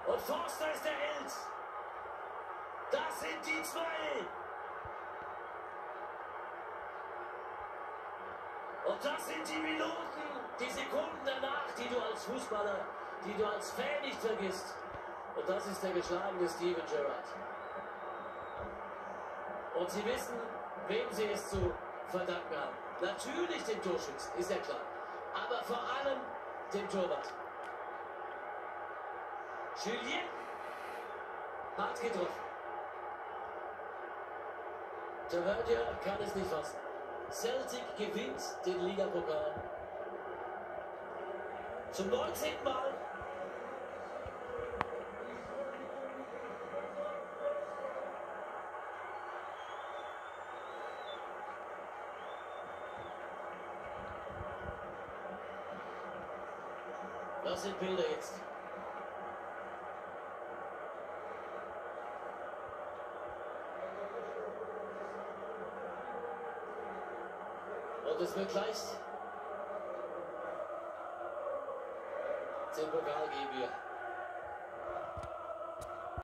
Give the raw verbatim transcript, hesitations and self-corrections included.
Und Forster ist der Held. Das sind die zwei. Und das sind die Minuten, die Sekunden danach, die du als Fußballer, die du als Fan nicht vergisst. Und das ist der geschlagene Steven Gerrard. Und sie wissen, wem sie es zu verdanken haben. Natürlich dem Torschützen, ist ja klar. Aber vor allem dem Torwart. Julien hat getroffen. Tavernier kann es nicht fassen. Celtic gewinnt den Ligapokal. Zum neunzehnten Mal. Das sind Bilder jetzt. Und es wird gleich den Pokal geben wir.